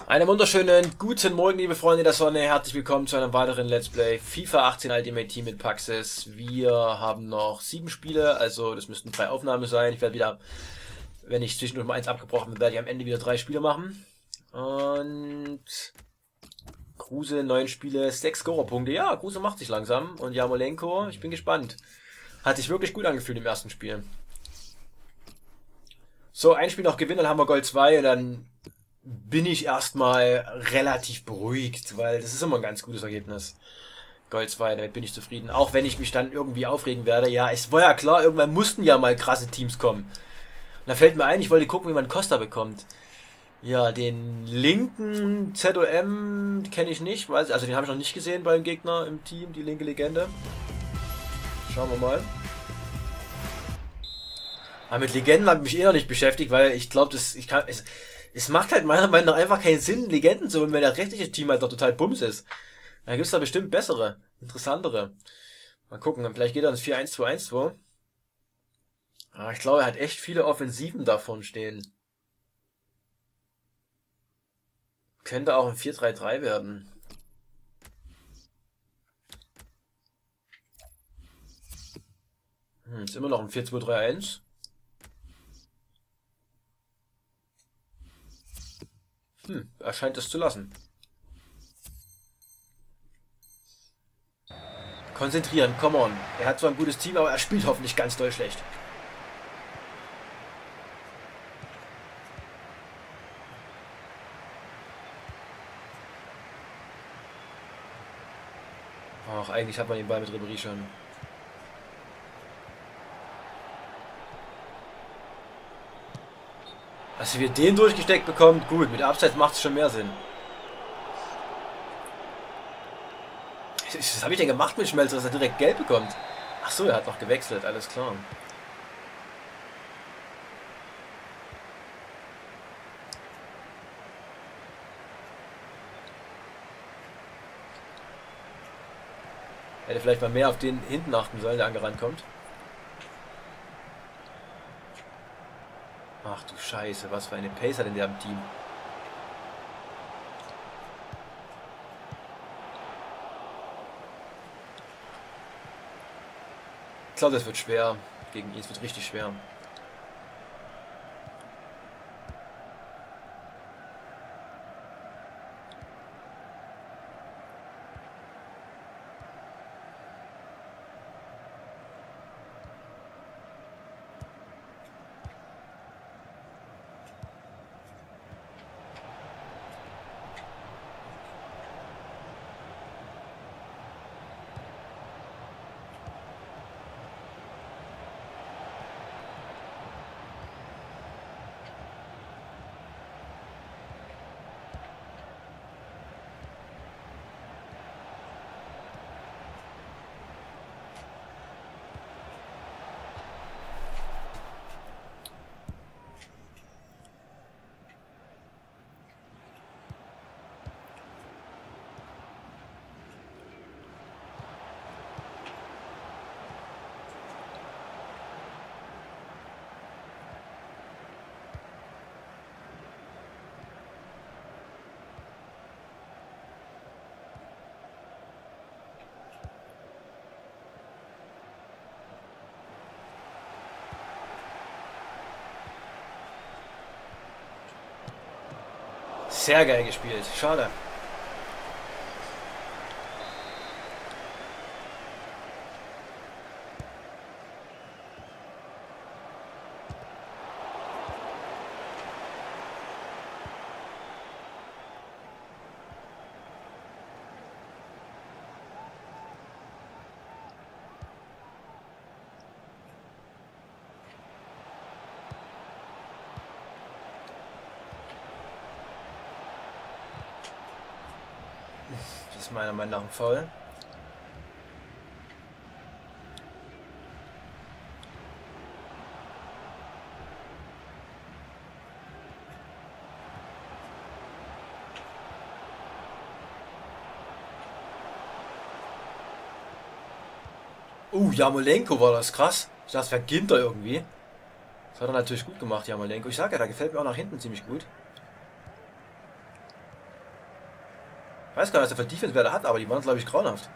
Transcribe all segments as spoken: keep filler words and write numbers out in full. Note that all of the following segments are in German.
Einen wunderschönen guten Morgen, liebe Freunde der Sonne. Herzlich willkommen zu einem weiteren Let's Play FIFA achtzehn Ultimate Team mit Paxis. Wir haben noch sieben Spiele, also das müssten drei Aufnahmen sein. Ich werde wieder, wenn ich zwischendurch mal eins abgebrochen bin, werde ich am Ende wieder drei Spiele machen. Und Kruse, neun Spiele, sechs Scorerpunkte. Ja, Kruse macht sich langsam. Und Jarmolenko, ich bin gespannt. Hat sich wirklich gut angefühlt im ersten Spiel. So, ein Spiel noch gewinnen, dann haben wir Gold zwei und dann bin ich erstmal relativ beruhigt, weil das ist immer ein ganz gutes Ergebnis. Gold zwei, damit bin ich zufrieden. Auch wenn ich mich dann irgendwie aufregen werde. Ja, es war ja klar, irgendwann mussten ja mal krasse Teams kommen. Und da fällt mir ein, ich wollte gucken, wie man Costa bekommt. Ja, den linken Z O M kenne ich nicht, weiß, also den habe ich noch nicht gesehen beim Gegner im Team, die linke Legende. Schauen wir mal. Aber mit Legenden habe ich mich eh noch nicht beschäftigt, weil ich glaube, das, ich kann, es, es macht halt meiner Meinung nach einfach keinen Sinn, Legenden zu holen, wenn das restliche Team halt doch total bums ist. Da gibt es da bestimmt bessere, interessantere. Mal gucken, vielleicht geht er ins vier eins zwei eins zwei. Aber ich glaube, er hat echt viele Offensiven davon stehen. Könnte auch ein vier drei drei werden. Hm, ist immer noch ein vier zwei drei eins. Hm, er scheint es zu lassen. Konzentrieren, come on. Er hat zwar ein gutes Team, aber er spielt hoffentlich ganz doll schlecht. Ach, eigentlich hat man den Ball mit Ribéry schon. Dass wir den durchgesteckt bekommen, gut, mit Abseits macht es schon mehr Sinn. Was habe ich denn gemacht mit Schmelzer, dass er direkt gelb bekommt? Ach so, er hat noch gewechselt, alles klar. Hätte vielleicht mal mehr auf den hinten achten sollen, der angerannt kommt. Ach du Scheiße, was für eine Pace hat denn der im Team? Ich glaube, das wird schwer. Gegen ihn, es wird richtig schwer. Sehr geil gespielt. Schade. Das ist meiner Meinung nach ein Foul. Uh, Jarmolenko war das krass. Ich dachte, es wäre Ginter irgendwie. Das hat er natürlich gut gemacht, Jarmolenko. Ich sage ja, da gefällt mir auch nach hinten ziemlich gut. weiß gar nicht, was der für Defense-Werte hat, aber die waren, glaube ich, grauenhaft.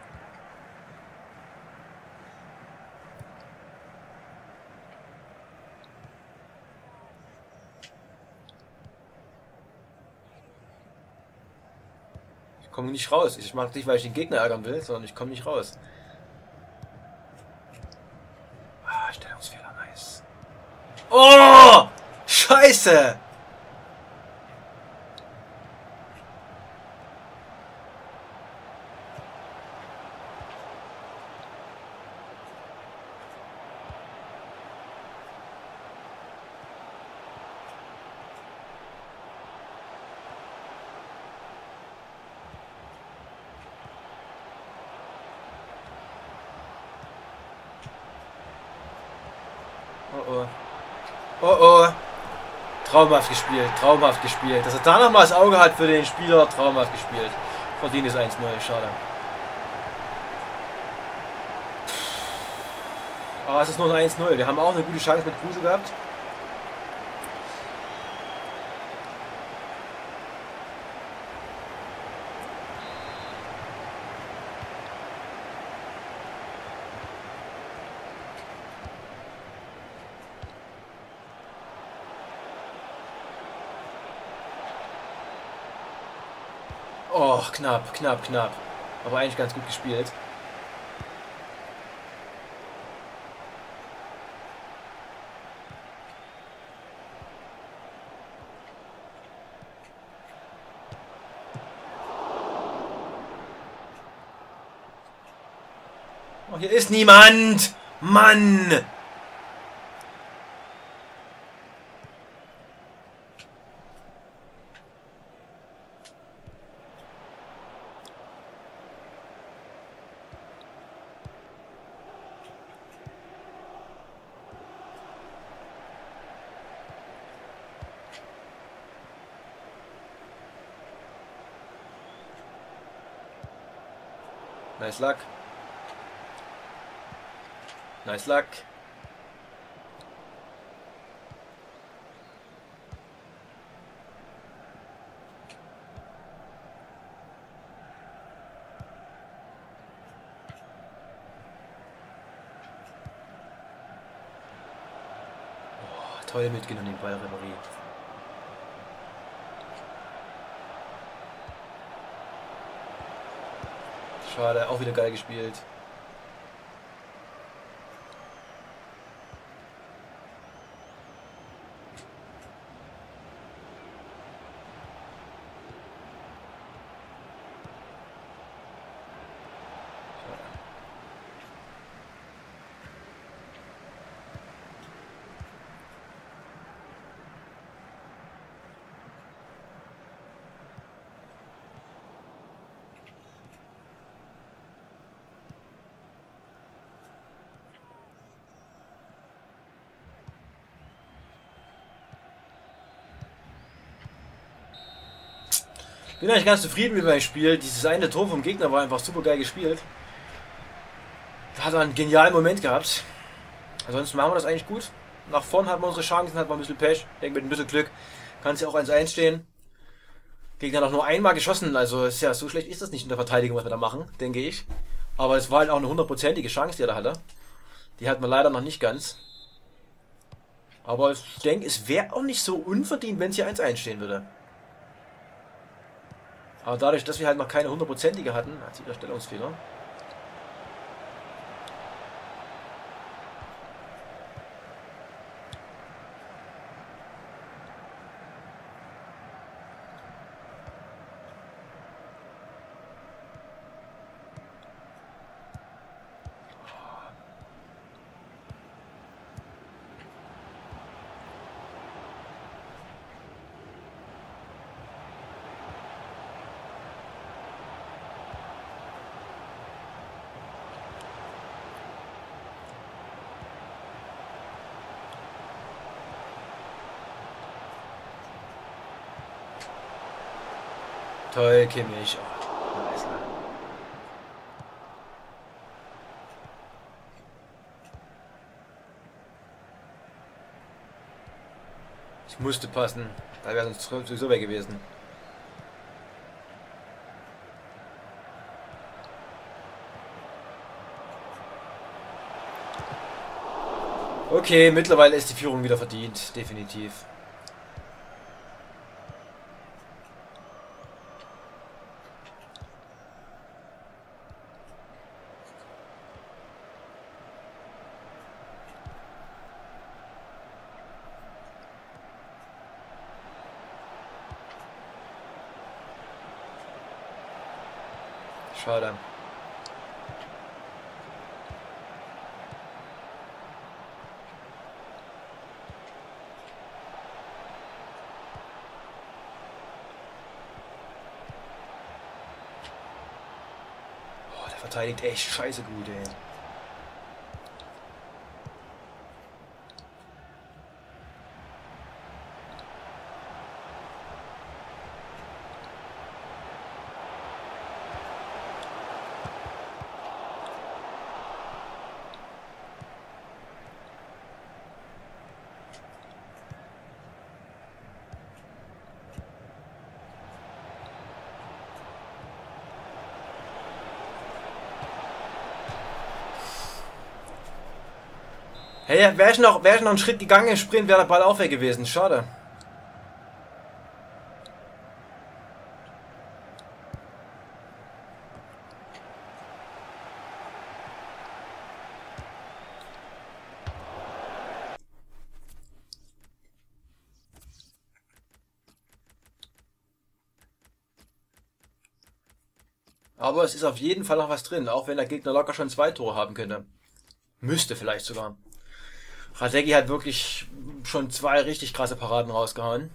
Ich komme nicht raus. Ich mache nicht, weil ich den Gegner ärgern will, sondern ich komme nicht raus. Ah, Stellungsfehler, nice. Oh! Scheiße! Oh oh. Oh oh. Traumhaft gespielt, traumhaft gespielt. Dass er da nochmal das Auge hat für den Spieler, traumhaft gespielt. Verdient ist eins null, schade. Aber es ist nur ein eins null. Wir haben auch eine gute Chance mit Kruse gehabt. Oh, knapp, knapp, knapp. Aber eigentlich ganz gut gespielt. Oh, hier ist niemand! Mann! Nice luck. Nice luck. Oh, toll mitgenommen den Ball, Ribéry. Schade, auch wieder geil gespielt. Bin eigentlich ganz zufrieden mit meinem Spiel. Dieses eine Tor vom Gegner war einfach super geil gespielt. Da hat er einen genialen Moment gehabt. Ansonsten machen wir das eigentlich gut. Nach vorn hatten wir unsere Chancen, hatten wir ein bisschen Pech. Ich denke, mit ein bisschen Glück kann es ja auch eins eins stehen. Gegner hat auch nur einmal geschossen, also ist ja so schlecht ist das nicht in der Verteidigung, was wir da machen, denke ich. Aber es war halt auch eine hundertprozentige Chance, die er da hatte. Die hat man leider noch nicht ganz. Aber ich denke, es wäre auch nicht so unverdient, wenn es hier eins eins stehen würde. Aber dadurch, dass wir halt noch keine hundertprozentige hatten, hat sie wieder Stellungsfehler. Toll, Kimmich. Oh, nice. Ich musste passen. Da wäre sonst sowieso weg gewesen. Okay, mittlerweile ist die Führung wieder verdient, definitiv. Schade. Oh, der verteidigt echt scheiße gut, ey. Hey, wäre ich, noch, wär ich noch einen Schritt gegangen im Sprint, wäre der Ball auch weg gewesen. Schade. Aber es ist auf jeden Fall noch was drin, auch wenn der Gegner locker schon zwei Tore haben könnte. Müsste vielleicht sogar. Radecki hat wirklich schon zwei richtig krasse Paraden rausgehauen.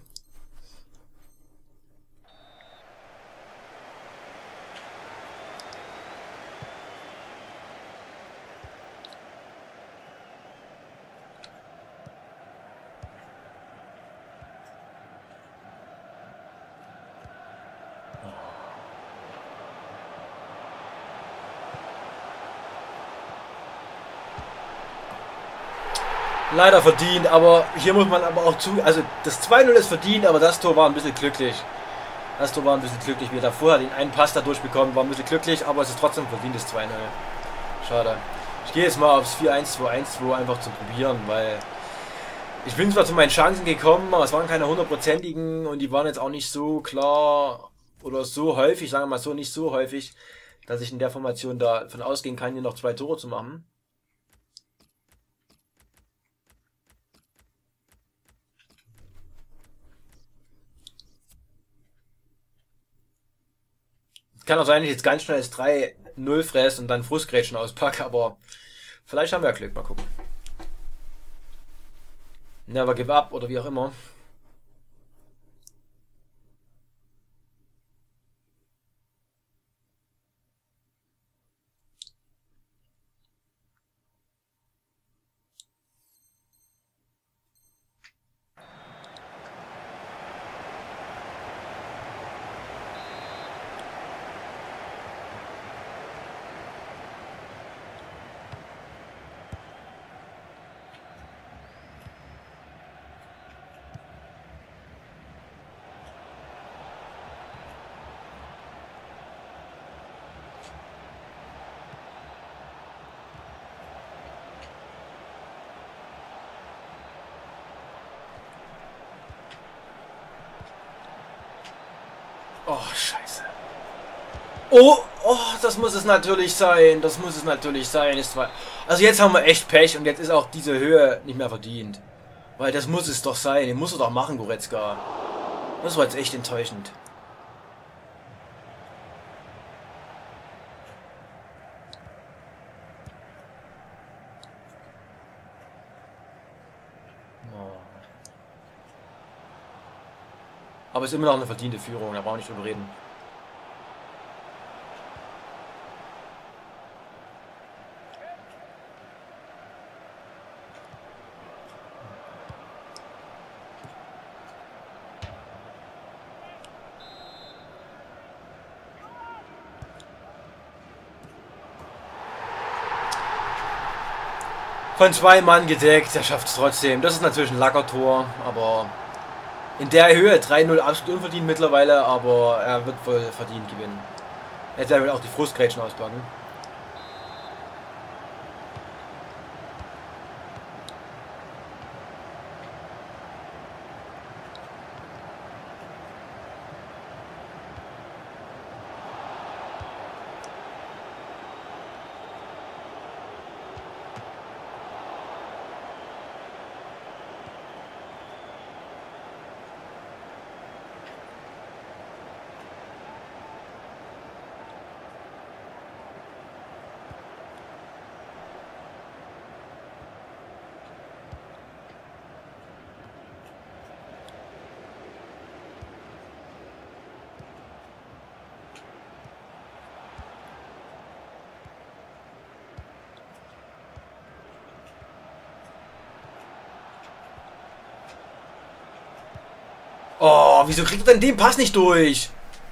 Leider verdient, aber hier muss man aber auch zu... Also das zwei null ist verdient, aber das Tor war ein bisschen glücklich. Das Tor war ein bisschen glücklich. Wir davor hat ihn einen Pass da durchbekommen, war ein bisschen glücklich, aber es ist trotzdem verdient, das zwei null. Schade. Ich gehe jetzt mal aufs vier eins zwei eins zwei einfach zu probieren, weil... Ich bin zwar zu meinen Chancen gekommen, aber es waren keine hundertprozentigen und die waren jetzt auch nicht so klar oder so häufig, sagen wir mal so, nicht so häufig, dass ich in der Formation davon ausgehen kann, hier noch zwei Tore zu machen. Kann auch sein, dass ich jetzt ganz schnell das drei null fress und dann Frustgrätschen auspacke, aber vielleicht haben wir ja Glück, mal gucken. Never give up oder wie auch immer. Oh, scheiße. Oh, oh, das muss es natürlich sein. Das muss es natürlich sein. Ist zwar, also jetzt haben wir echt Pech und jetzt ist auch diese Höhe nicht mehr verdient. Weil das muss es doch sein. Den muss er doch machen, Goretzka. Das war jetzt echt enttäuschend. Aber es ist immer noch eine verdiente Führung, da brauchen wir nicht drüber reden. Von zwei Mann gedeckt, er schafft es trotzdem. Das ist natürlich ein Lackertor, aber in der Höhe drei null absolut unverdient mittlerweile, aber er wird wohl verdient gewinnen. Jetzt wird auch die Frustgrätschen auspacken. Oh, wieso kriegt er denn den Pass nicht durch?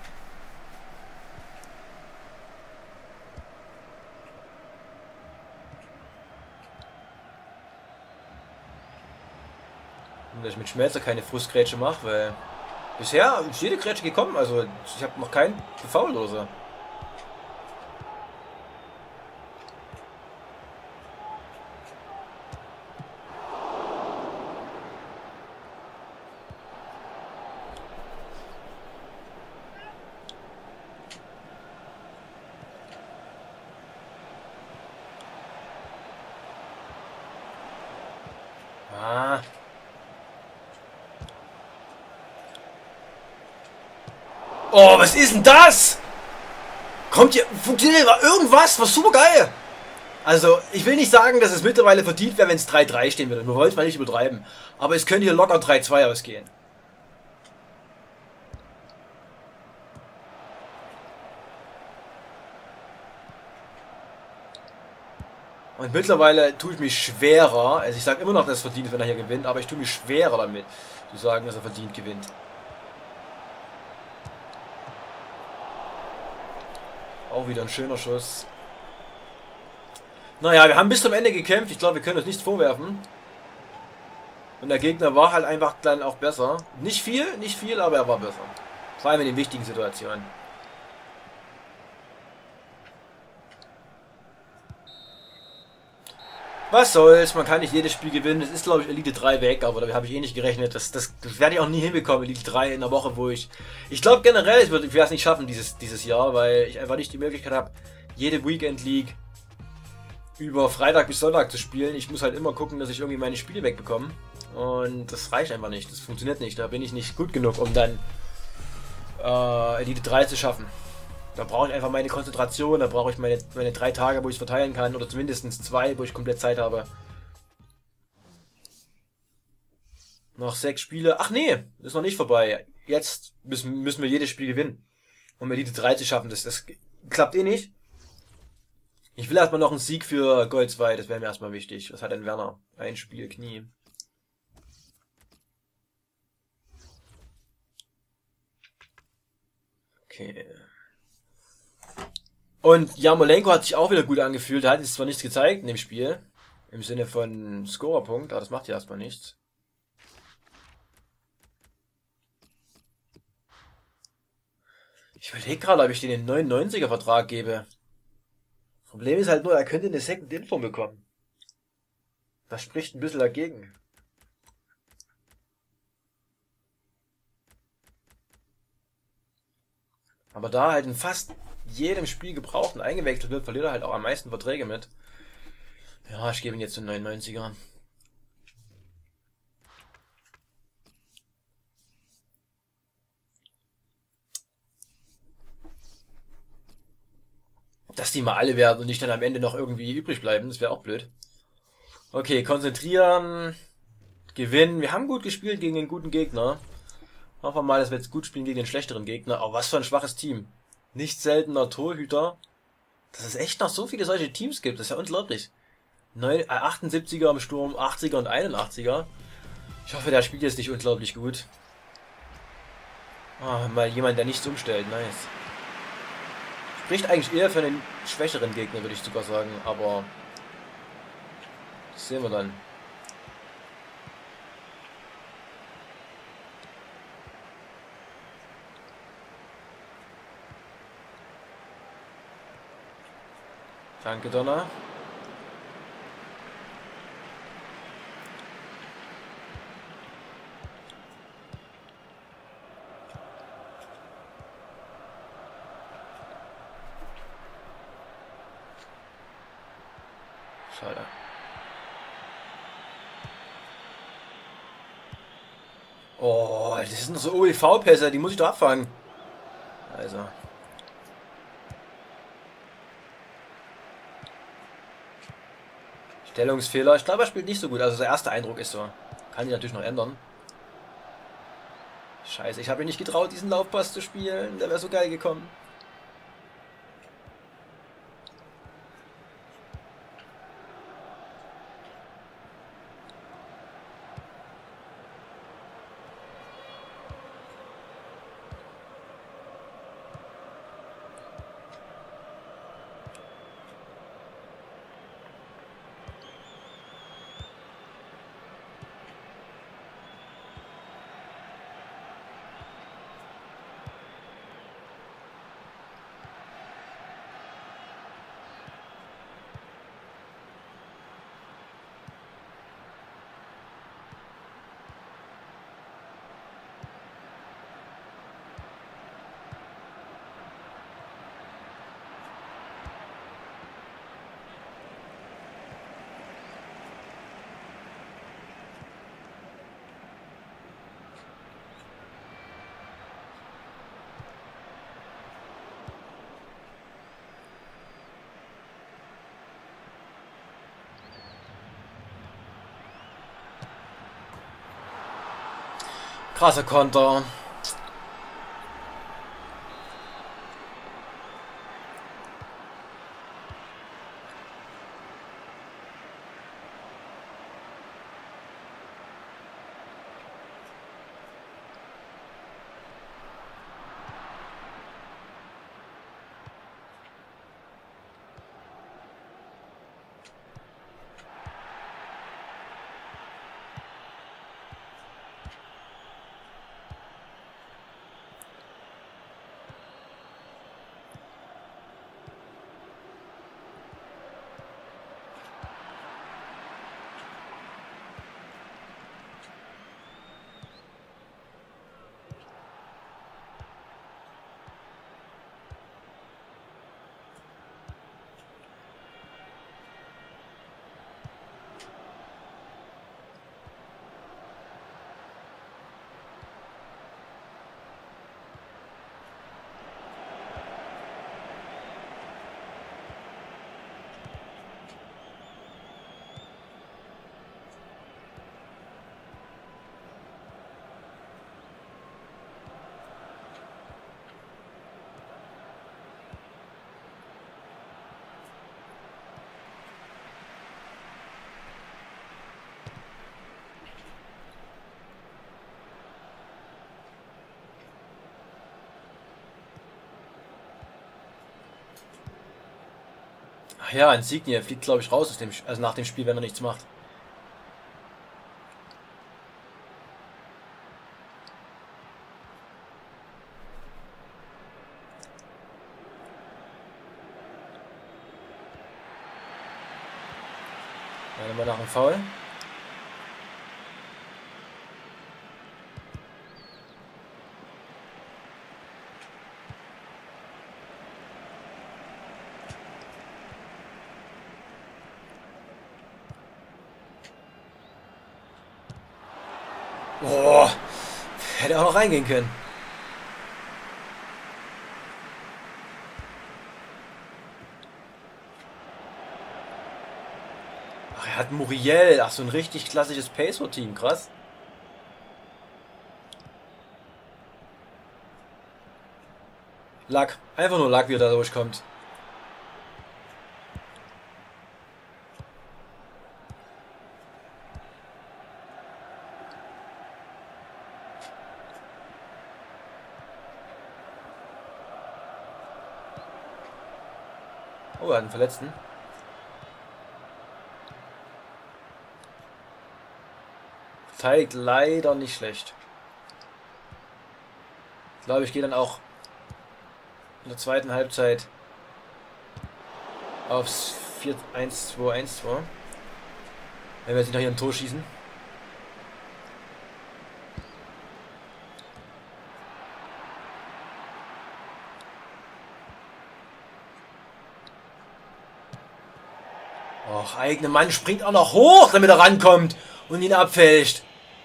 Und dass ich mit Schmelzer keine Frustgrätsche mache, weil bisher ist jede Grätsche gekommen, also ich habe noch keinen gefoult oder so. Ah. Oh, was ist denn das? Kommt hier, funktioniert mal irgendwas? Was super geil. Also, ich will nicht sagen, dass es mittlerweile verdient wäre, wenn es drei drei stehen würde. Wir wollen es mal nicht übertreiben. Aber es könnte hier locker drei zwei ausgehen. Und mittlerweile tue ich mich schwerer, also ich sage immer noch, dass es verdient ist, wenn er hier gewinnt, aber ich tue mich schwerer damit, zu sagen, dass er verdient gewinnt. Auch wieder ein schöner Schuss. Naja, wir haben bis zum Ende gekämpft. Ich glaube, wir können uns nichts vorwerfen. Und der Gegner war halt einfach dann auch besser. Nicht viel, nicht viel, aber er war besser. Vor allem in den wichtigen Situationen. Was soll's, man kann nicht jedes Spiel gewinnen. Das ist, glaube ich, Elite drei weg, aber da habe ich eh nicht gerechnet. Das, das, das werde ich auch nie hinbekommen, Elite drei in der Woche, wo ich... Ich glaube generell, ich werde es nicht schaffen dieses, dieses Jahr, weil ich einfach nicht die Möglichkeit habe, jede Weekend League über Freitag bis Sonntag zu spielen. Ich muss halt immer gucken, dass ich irgendwie meine Spiele wegbekomme. Und das reicht einfach nicht. Das funktioniert nicht. Da bin ich nicht gut genug, um dann äh, Elite drei zu schaffen. Da brauche ich einfach meine Konzentration, da brauche ich meine, meine drei Tage, wo ich es verteilen kann, oder zumindest zwei, wo ich komplett Zeit habe. Noch sechs Spiele. Ach nee, ist noch nicht vorbei. Jetzt müssen, müssen wir jedes Spiel gewinnen, um Elite drei zu schaffen. Das, das klappt eh nicht. Ich will erstmal noch einen Sieg für Gold zwei, das wäre mir erstmal wichtig. Was hat denn Werner? Ein Spiel, Knie. Okay. Und Jarmolenko hat sich auch wieder gut angefühlt. Er hat jetzt zwar nichts gezeigt in dem Spiel. Im Sinne von Scorerpunkt, aber das macht ja erstmal nichts. Ich überlege gerade, ob ich den den neunundneunziger Vertrag gebe. Problem ist halt nur, er könnte eine Second Info bekommen. Das spricht ein bisschen dagegen. Aber da halt in fast jedem Spiel gebraucht und eingewechselt wird, verliert er halt auch am meisten Verträge mit. Ja, ich gebe ihn jetzt den neunundneunziger. Dass die mal alle werden und nicht dann am Ende noch irgendwie übrig bleiben, das wäre auch blöd. Okay, konzentrieren, gewinnen. Wir haben gut gespielt gegen den guten Gegner. Hoffen wir mal, dass wir jetzt gut spielen gegen den schlechteren Gegner. Aber was für ein schwaches Team. Nicht seltener Torhüter. Dass es echt noch so viele solche Teams gibt, das ist ja unglaublich. achtundsiebziger im Sturm, achtziger und einundachtziger. Ich hoffe, der spielt jetzt nicht unglaublich gut. Ah, mal jemand, der nichts umstellt, nice. Spricht eigentlich eher für einen schwächeren Gegner, würde ich sogar sagen, aber das sehen wir dann. Danke, Donner. Schade. Oh, das sind doch so O E V-Pässe, die muss ich doch abfangen. Also. Stellungsfehler. Ich glaube, er spielt nicht so gut. Also der erste Eindruck ist so. Kann sich natürlich noch ändern. Scheiße, ich habe mir nicht getraut, diesen Laufpass zu spielen. Der wäre so geil gekommen. Krasser Konter. Ach ja, Insigne fliegt, glaube ich, raus aus dem, also nach dem Spiel, wenn er nichts macht. Dann mal nach dem Foul. Boah, hätte auch noch reingehen können. Ach, er hat Muriel. Ach, so ein richtig klassisches Pacer-Team. Krass. Lack. Einfach nur Lack, wie er da durchkommt. Oh, er hat einen Verletzten. Verteidigt leider nicht schlecht. Ich glaube, ich gehe dann auch in der zweiten Halbzeit aufs vier eins zwei eins zwei. Wenn wir jetzt nicht noch hier ein Tor schießen. Och, eigene Mann springt auch noch hoch, damit er rankommt und ihn abfälscht.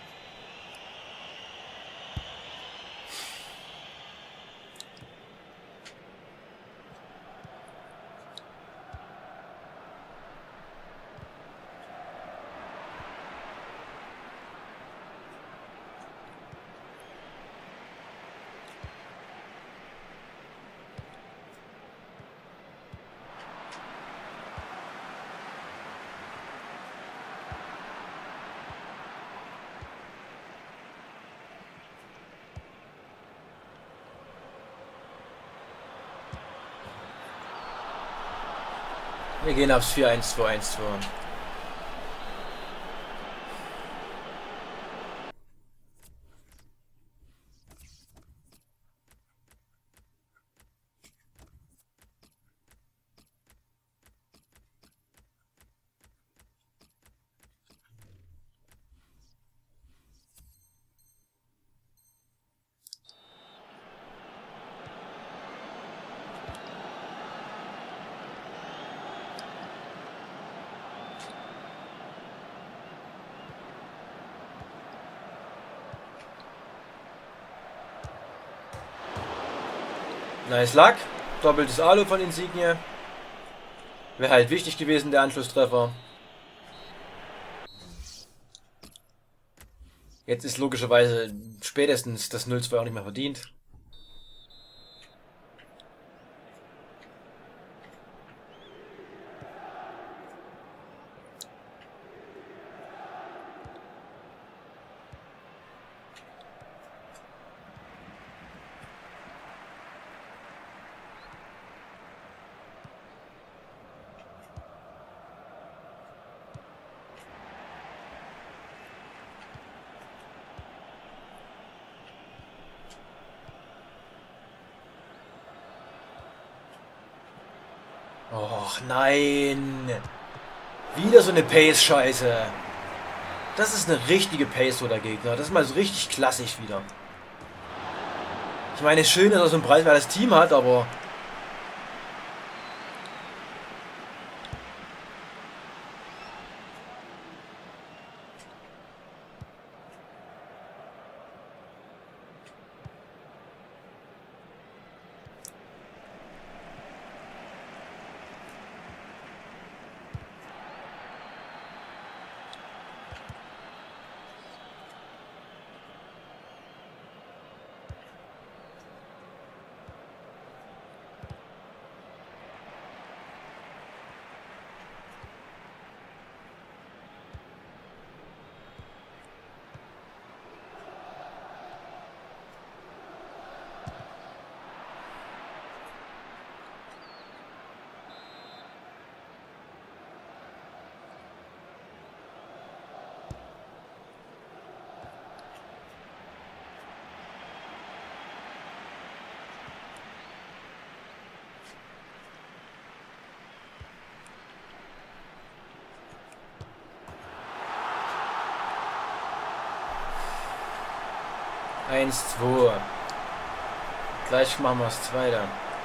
Wir gehen aufs vier eins zwei eins zwei. Nice Luck. Doppeltes Alu von Insigne. Wäre halt wichtig gewesen, der Anschlusstreffer. Jetzt ist logischerweise spätestens das null zwei auch nicht mehr verdient. Och nein. Wieder so eine Pace-Scheiße. Das ist eine richtige Pace, so der Gegner. Das ist mal so richtig klassisch wieder. Ich meine, schön, dass er so ein preiswertes Team hat, aber... Eins, zwei. Gleich machen wir das zweite.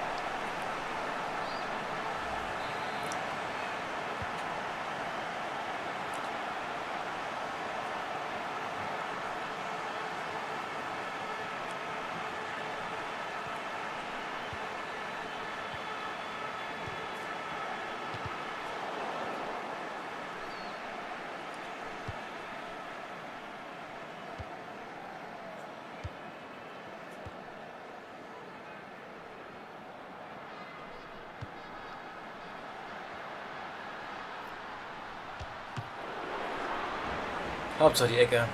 Hauptsache die Ecke.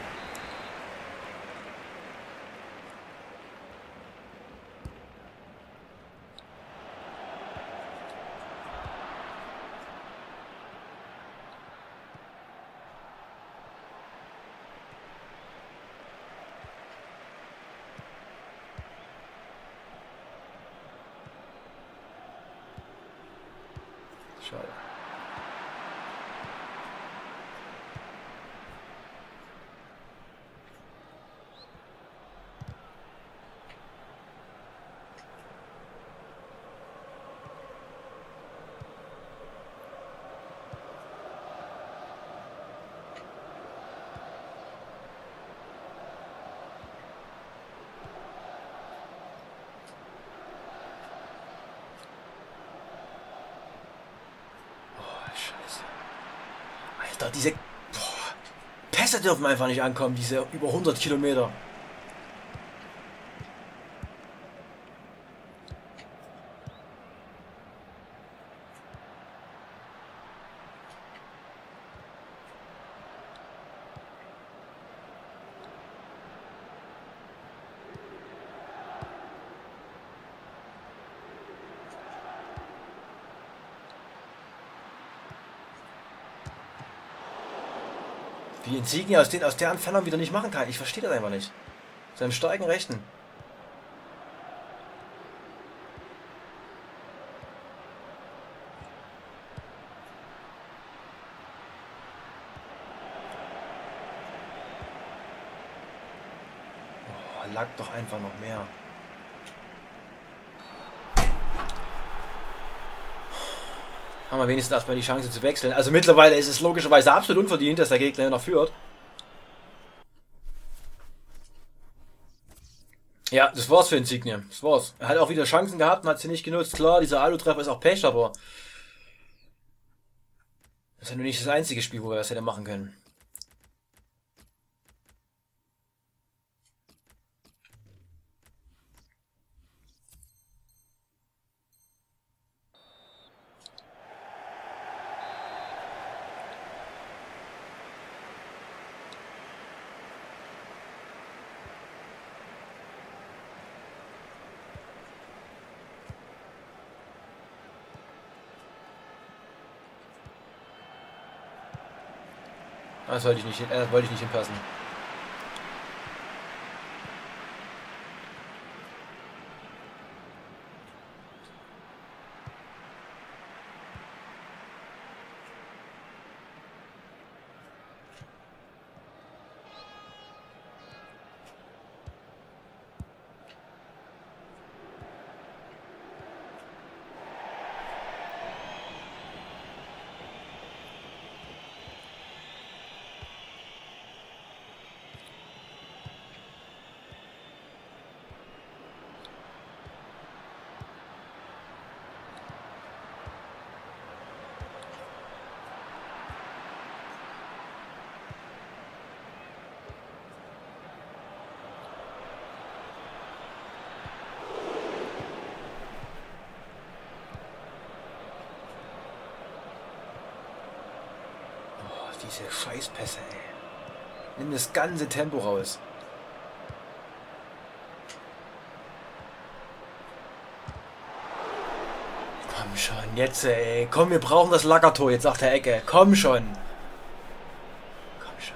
Schade. Alter, diese boah, Pässe dürfen einfach nicht ankommen, diese über hundert Kilometer. Wie Insigne aus, den, aus der Entfernung wieder nicht machen kann. Ich verstehe das einfach nicht. Seinem starken Rechten. Oh, lag doch einfach noch mehr. Haben wir wenigstens erstmal die Chance zu wechseln. Also mittlerweile ist es logischerweise absolut unverdient, dass der Gegner noch führt. Ja, das war's für Insigne. Das war's. Er hat auch wieder Chancen gehabt und hat sie nicht genutzt. Klar, dieser Alu-Treffer ist auch Pech, aber das ist ja nur nicht das einzige Spiel, wo wir das hätte machen können. Das wollte ich nicht, äh, wollte ich nicht hinpassen. Diese Scheißpässe, ey. Nimm das ganze Tempo raus. Komm schon, jetzt, ey. Komm, wir brauchen das Lackertor jetzt nach der Ecke. Komm schon. Komm schon.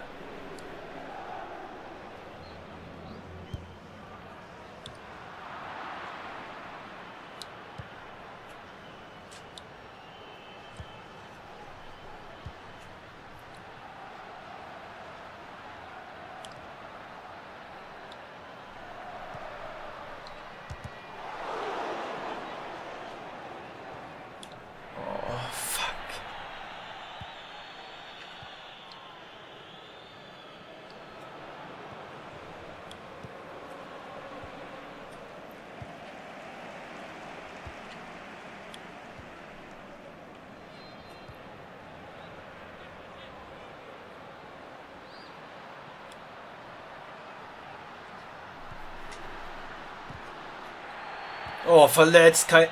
Oh, verletzt, kein...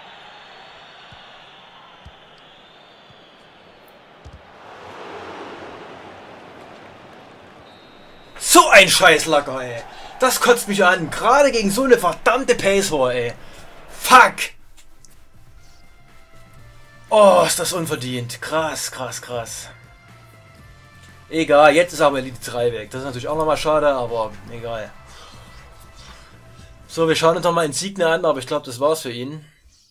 So ein Scheißlacker, ey. Das kotzt mich an. Gerade gegen so eine verdammte Pace-Whore, ey. Fuck. Oh, ist das unverdient. Krass, krass, krass. Egal, jetzt ist aber Elite drei weg. Das ist natürlich auch nochmal schade, aber egal. So, wir schauen uns nochmal Insigne an, aber ich glaube, das war's für ihn.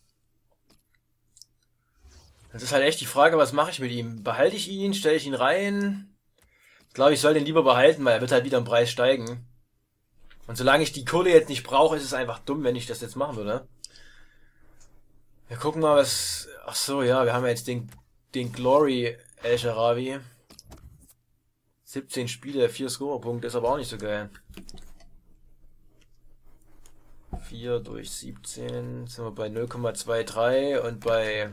Das ist halt echt die Frage, was mache ich mit ihm? Behalte ich ihn? Stelle ich ihn rein? Ich glaube, ich soll den lieber behalten, weil er wird halt wieder im Preis steigen. Und solange ich die Kohle jetzt nicht brauche, ist es einfach dumm, wenn ich das jetzt machen würde. Wir gucken mal, was... Ach so, ja, wir haben ja jetzt den, den Glory El Shaarawy. siebzehn Spiele, vier Scorerpunkte, ist aber auch nicht so geil. vier durch siebzehn sind wir bei null Komma drei und bei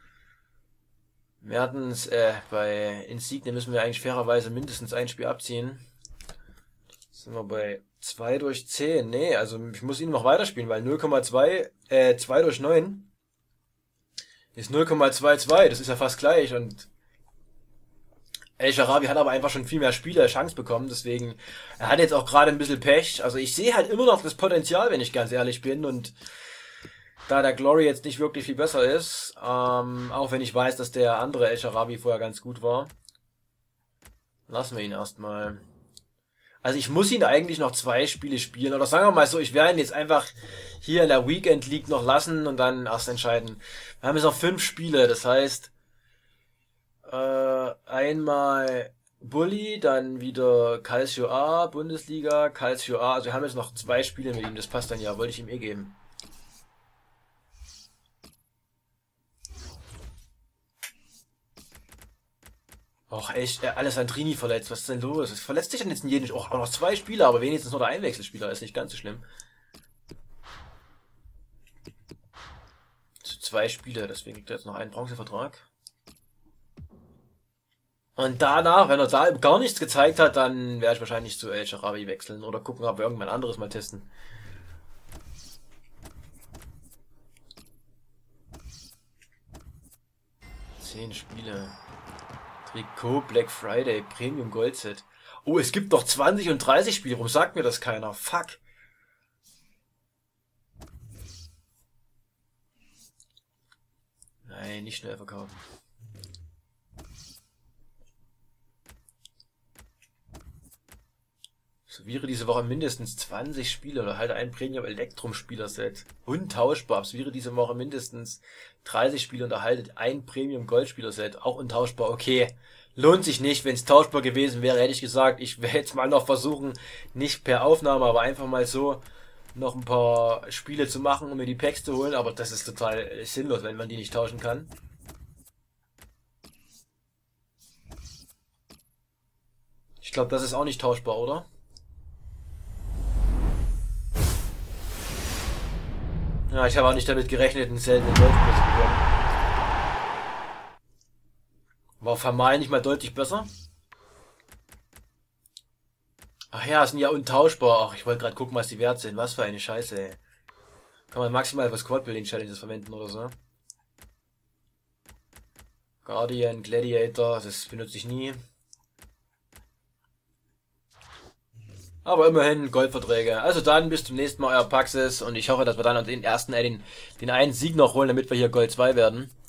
Mertens, äh, bei Insigne müssen wir eigentlich fairerweise mindestens ein Spiel abziehen. Sind wir bei zwei durch zehn. Nee, also ich muss ihn noch weiterspielen, weil null Komma zwei, äh, zwei durch neun ist null Komma zweiundzwanzig. Das ist ja fast gleich und El Shaarawy hat aber einfach schon viel mehr Spiele Chance bekommen, deswegen, er hat jetzt auch gerade ein bisschen Pech. Also ich sehe halt immer noch das Potenzial, wenn ich ganz ehrlich bin, und da der Glory jetzt nicht wirklich viel besser ist, ähm, auch wenn ich weiß, dass der andere El Shaarawy vorher ganz gut war, lassen wir ihn erstmal. Also ich muss ihn eigentlich noch zwei Spiele spielen, oder sagen wir mal so, ich werde ihn jetzt einfach hier in der Weekend League noch lassen und dann erst entscheiden. Wir haben jetzt noch fünf Spiele, das heißt, Äh, einmal Bully, dann wieder Calcio A, Bundesliga, Calcio A. Also wir haben jetzt noch zwei Spiele mit ihm, das passt dann ja, wollte ich ihm eh geben. Och echt, äh, Alessandrini verletzt, was ist denn los? Es verletzt sich denn jetzt in jedem... Och, auch noch zwei Spieler, aber wenigstens nur der Einwechselspieler, ist nicht ganz so schlimm. Zu zwei Spiele, deswegen kriegt er jetzt noch einen Bronzevertrag. Und danach, wenn er da gar nichts gezeigt hat, dann werde ich wahrscheinlich zu El Shaarawy wechseln oder gucken, ob wir irgendwann anderes mal testen. Zehn Spiele. Trikot Black Friday, Premium Gold Set. Oh, es gibt noch zwanzig und dreißig Spiele, warum sagt mir das keiner? Fuck. Nein, nicht schnell verkaufen. Absolviere diese Woche mindestens zwanzig Spiele oder halte ein Premium Electrum Spielerset. Untauschbar. Absolviere diese Woche mindestens dreißig Spiele und erhalte ein Premium Gold Spielerset. Auch untauschbar. Okay. Lohnt sich nicht. Wenn es tauschbar gewesen wäre, hätte ich gesagt, ich werde jetzt mal noch versuchen, nicht per Aufnahme, aber einfach mal so noch ein paar Spiele zu machen, um mir die Packs zu holen. Aber das ist total sinnlos, wenn man die nicht tauschen kann. Ich glaube, das ist auch nicht tauschbar, oder? Ja, ich habe auch nicht damit gerechnet, einen seltenen Goldspieler zu bekommen. War Vermeil nicht mal deutlich besser? Ach ja, sind ja untauschbar. Ach, ich wollte gerade gucken, was die wert sind. Was für eine Scheiße, ey. Kann man maximal für Squad Building Challenges verwenden oder so. Guardian, Gladiator, das benutze ich nie. Aber immerhin Goldverträge. Also dann bis zum nächsten Mal, euer Paxis. Und ich hoffe, dass wir dann den ersten, äh, den, den einen Sieg noch holen, damit wir hier Gold zwei werden.